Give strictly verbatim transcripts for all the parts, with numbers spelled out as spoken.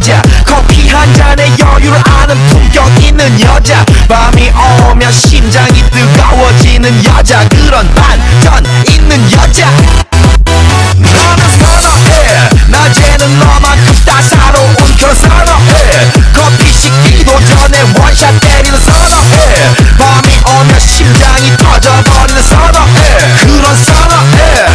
여자 커피 한 잔에 여유를 아는 품격 있는 여자 밤이 오면 심장이 뜨거워지는 여자 그런 반전 있는 여자 너는 선어해 낮에는 너만큼 따사로운 그런 선어해 커피 식기도 전에 원샷 때리는 선어해 밤이 오면 심장이 터져버리는 선어해 그런 선어해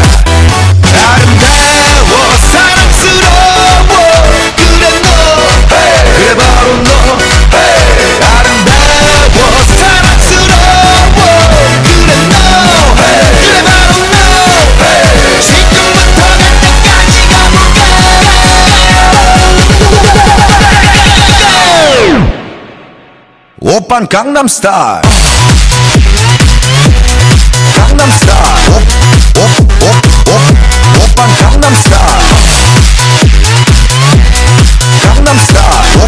아름다워 사랑스러워 그래 너 hey. 그래 바로 너 hey. 아름다워 사랑스러워 그래 너 hey. 그래 바로 너 hey. 지금부터 갈 때까지 가볼까 오빤 강남스타일 강남스타일 오빤 강남스타일 강남스타일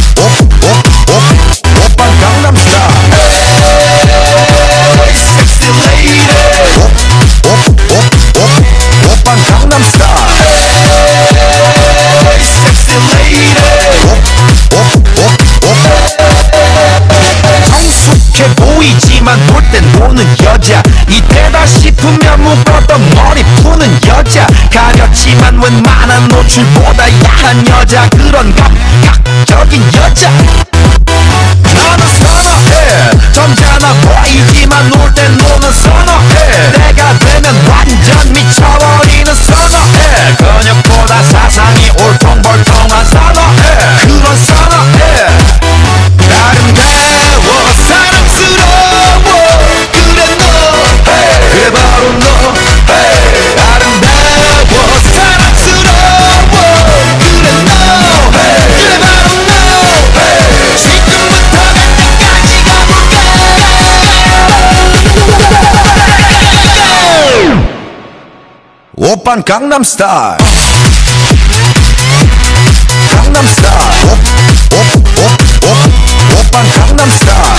오빤 강남스타일 Sexy lady 오빤 강남스타일 Sexy lady 성숙해 보이지만 볼 땐 노는 여자 이때다 싶으면 묶었던 머리 푸는 여자 가렸지만 웬만한 노출보다 야한 여자 그런 감각적인 여자 너는 선어해 점잖아 보이지만 놀 땐 노는 선어해 내가 되면 완전 미쳐버리는 선어해 근육보다 사상이 올통벌통한 선어해 그런 선어해 아름다워 사랑스러워 그래 너 hey. 그래 바로 너 hey. 아름다워 사랑스러워 그래 너 hey. 그래 바로 너 hey. 지금부터 갈 때까지 가볼까 오빤 강남스타일 강남스타일 오빤 강남스타일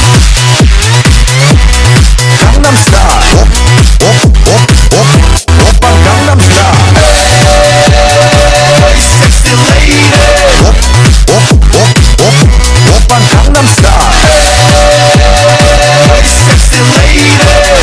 강남스타일 오빤 강남스타일 Sexy lady 오빤 강남스타일 Sexy lady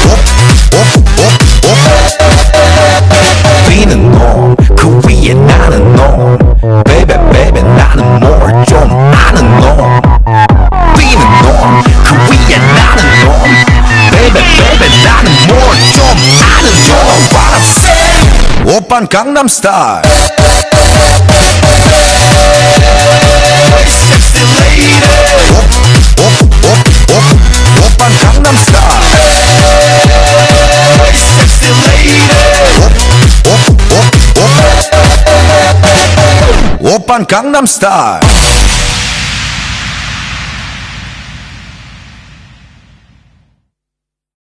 B는 놈, 그 위에 나는 놈 Baby baby 나는 뭘 좀 아는 놈 B는 놈, 그 위에 나는 놈 Baby baby 나는 뭘 좀 아는 놈 What I'm saying 오빤 강남스타일 Sexy lady 오빤 강남스타일 Sexy lady 오빤 강남스타일